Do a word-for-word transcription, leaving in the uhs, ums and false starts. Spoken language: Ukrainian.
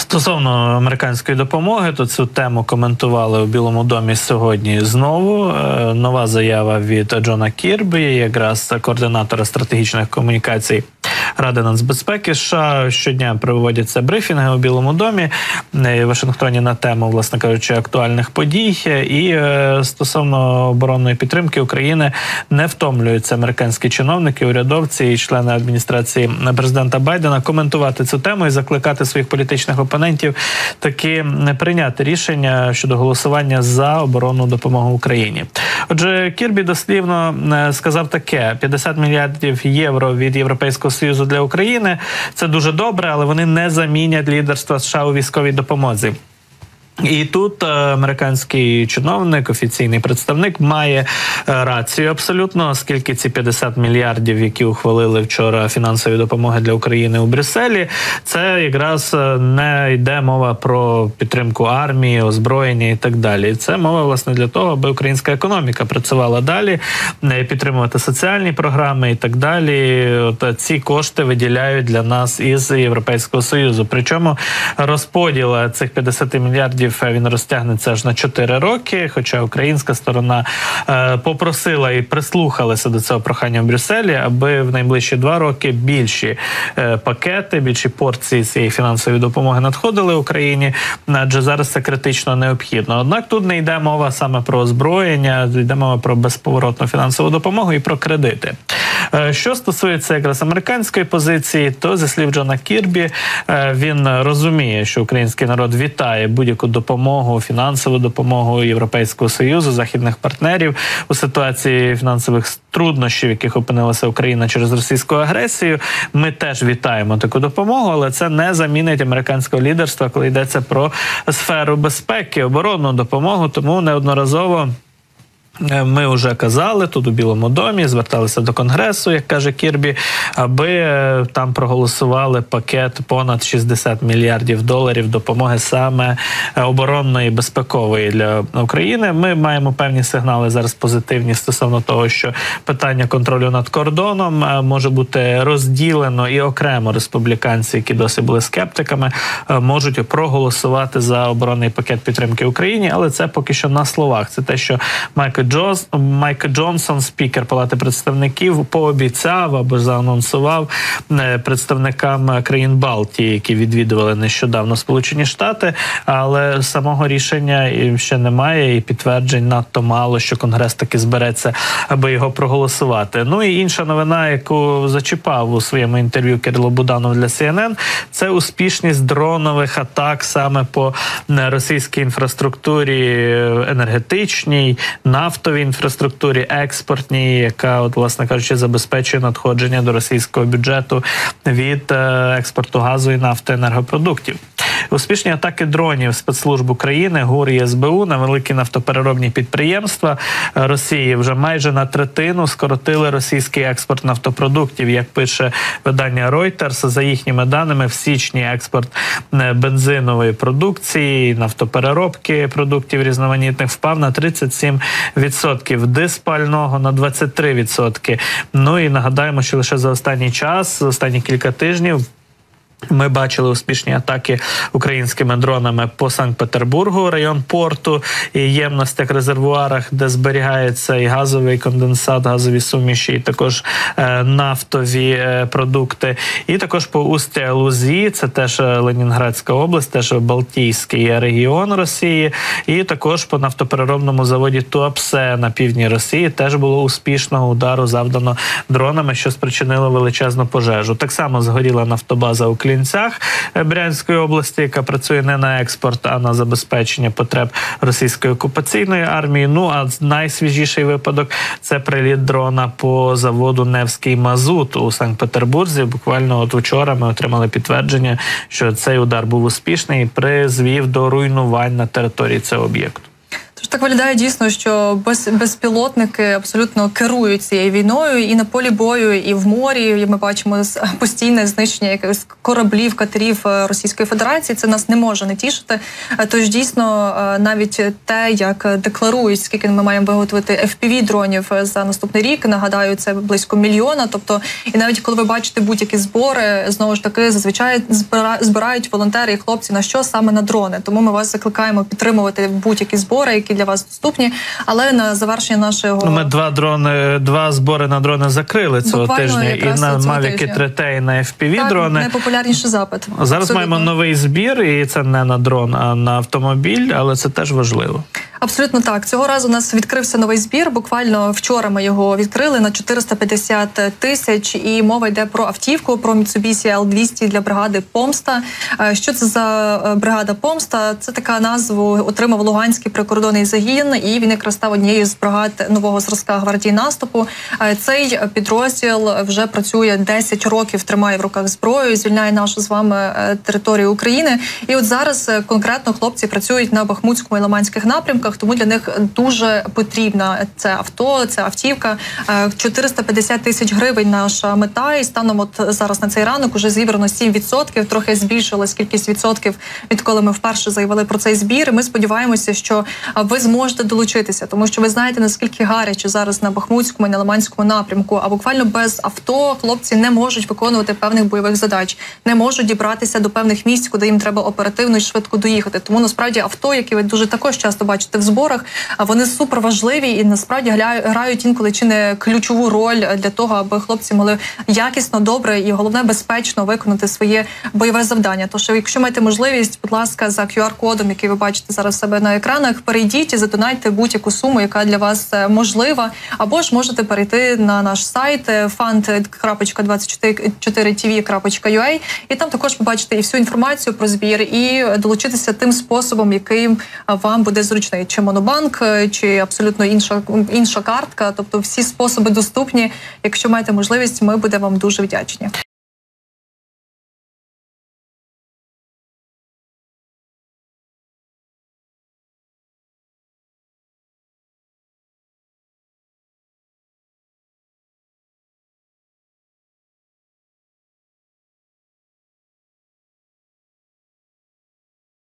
Стосовно американської допомоги, то цю тему коментували у Білому домі сьогодні знову. Нова заява від Джона Кірбі, якраз координатора стратегічних комунікацій Ради нацбезпеки США. Щодня проводяться брифінги у Білому домі в Вашингтоні на тему, власне кажучи, актуальних подій. І стосовно оборонної підтримки України не втомлюються американські чиновники, урядовці і члени адміністрації президента Байдена коментувати цю тему і закликати своїх політичних опонентів таки не прийняти рішення щодо голосування за оборонну допомогу Україні. Отже, Кірбі дослівно сказав таке: п'ятдесят мільярдів євро від Європейського Союзу для України – це дуже добре, але вони не замінять лідерство США у військовій допомозі. І тут американський чиновник, офіційний представник, має рацію абсолютно, оскільки ці п'ятдесят мільярдів, які ухвалили вчора фінансові допомоги для України у Брюсселі, це якраз не йде мова про підтримку армії, озброєння і так далі. Це мова, власне, для того, аби українська економіка працювала далі, підтримувати соціальні програми і так далі. От ці кошти виділяють для нас із Європейського Союзу. Причому розподіл цих п'ятдесят мільярдів він розтягнеться аж на чотири роки, хоча українська сторона е, попросила і прислухалася до цього прохання в Брюсселі, аби в найближчі два роки більші е, пакети, більші порції цієї фінансової допомоги надходили Україні, адже зараз це критично необхідно. Однак тут не йде мова саме про озброєння, йде мова про безповоротну фінансову допомогу і про кредити. Що стосується якраз американської позиції, то, зі слів Джона Кірбі, він розуміє, що український народ вітає будь-яку допомогу, фінансову допомогу Європейського Союзу, західних партнерів у ситуації фінансових труднощів, в яких опинилася Україна через російську агресію. Ми теж вітаємо таку допомогу, але це не замінить американського лідерства, коли йдеться про сферу безпеки, оборонну допомогу, тому неодноразово ми вже казали тут у Білому домі, зверталися до Конгресу, як каже Кірбі, аби там проголосували пакет понад шістдесят мільярдів доларів допомоги саме оборонної, безпекової для України. Ми маємо певні сигнали зараз позитивні стосовно того, що питання контролю над кордоном може бути розділено і окремо республіканці, які досі були скептиками, можуть проголосувати за оборонний пакет підтримки Україні, але це поки що на словах. Це те, що Майкл Джос, Майк Джонсон, спікер Палати представників, пообіцяв або заанонсував представникам країн Балтії, які відвідували нещодавно Сполучені Штати, але самого рішення ще немає і підтверджень надто мало, що Конгрес таки збереться, аби його проголосувати. Ну і інша новина, яку зачіпав у своєму інтерв'ю Кирило Буданов для Сі Ен Ен, це успішність дронових атак саме по російській інфраструктурі енергетичній, нафтовій інфраструктурі, експортній, яка, от, власне кажучи, забезпечує надходження до російського бюджету від експорту газу і нафти, енергопродуктів. Успішні атаки дронів спецслужб України, ГУР і Ес Бе У на великі нафтопереробні підприємства Росії вже майже на третину скоротили російський експорт нафтопродуктів. Як пише видання Reuters, за їхніми даними, в січні експорт бензинової продукції, нафтопереробки продуктів різноманітних впав на тридцять сім відсотків, диспального на двадцять три відсотки. Ну і нагадаємо, що лише за останній час, за останні кілька тижнів, ми бачили успішні атаки українськими дронами по Санкт-Петербургу, район порту, і ємностях, резервуарах, де зберігається і газовий конденсат, газові суміші, і також е, нафтові е, продукти. І також по Устя-Лузі, це теж Ленінградська область, теж Балтійський регіон Росії, і також по нафтопереробному заводі Туапсе на півдні Росії теж було успішного удару завдано дронами, що спричинило величезну пожежу. Так само згоріла нафтобаза у Клінцях Брянської області, яка працює не на експорт, а на забезпечення потреб російської окупаційної армії. Ну, а найсвіжіший випадок – це приліт дрона по заводу «Невський мазут» у Санкт-Петербурзі. Буквально от вчора ми отримали підтвердження, що цей удар був успішний і призвів до руйнувань на території цього об'єкту. Так виглядає дійсно, що без, безпілотники абсолютно керують цією війною і на полі бою, і в морі. І ми бачимо постійне знищення якихось кораблів, катерів Російської Федерації. Це нас не може не тішити. Тож дійсно навіть те, як декларують, скільки ми маємо виготовити еф пі ві-дронів за наступний рік, нагадаю, це близько мільйона. Тобто, і навіть коли ви бачите будь-які збори, знову ж таки, зазвичай збирають волонтери і хлопці на що? Саме на дрони. Тому ми вас закликаємо підтримувати будь-які збори, які для вас доступні. Але на завершення нашого... Ми два дрони, два збори на дрони закрили цього Буквально тижня. І на Mavic три Т, і на еф пі ві-дрони. Так, найпопулярніший запит. Зараз абсолютно. Маємо новий збір, і це не на дрон, а на автомобіль, але це теж важливо. Абсолютно так. Цього разу у нас відкрився новий збір. Буквально вчора ми його відкрили на чотириста п'ятдесят тисяч. І мова йде про автівку, про Mitsubishi ел двісті для бригади «Помста». Що це за бригада «Помста»? Це така назву отримав Луганський прикордонний загін, і він якраз став однією з бригад нового зразка гвардії наступу. Цей підрозділ вже працює десять років, тримає в руках зброю, звільняє нашу з вами територію України. І от зараз конкретно хлопці працюють на Бахмутському і Лиманських напрямках. Тому для них дуже потрібна це авто, це автівка. чотириста п'ятдесят тисяч гривень наша мета. І станом от зараз на цей ранок уже зібрано сім відсотків. Трохи збільшилась кількість відсотків, відколи ми вперше заявили про цей збір. І ми сподіваємося, що ви зможете долучитися. Тому що ви знаєте, наскільки гаряче зараз на Бахмутському і на Лиманському напрямку. А буквально без авто хлопці не можуть виконувати певних бойових задач. Не можуть дібратися до певних місць, куди їм треба оперативно і швидко доїхати. Тому насправді авто, які ви дуже також часто бачите в зборах, вони супер важливі і насправді грають інколи чи не ключову роль для того, аби хлопці могли якісно, добре і головне безпечно виконати своє бойове завдання. Тож, якщо маєте можливість, будь ласка, за кю ар-кодом, який ви бачите зараз в себе на екранах, перейдіть і задонайте будь-яку суму, яка для вас можлива, або ж можете перейти на наш сайт фанд крапка двадцять чотири ті ві крапка ю а, і там також побачите і всю інформацію про збір, і долучитися тим способом, яким вам буде зручний. Чи Монобанк, чи абсолютно інша, інша картка. Тобто всі способи доступні. Якщо маєте можливість, ми будемо вам дуже вдячні.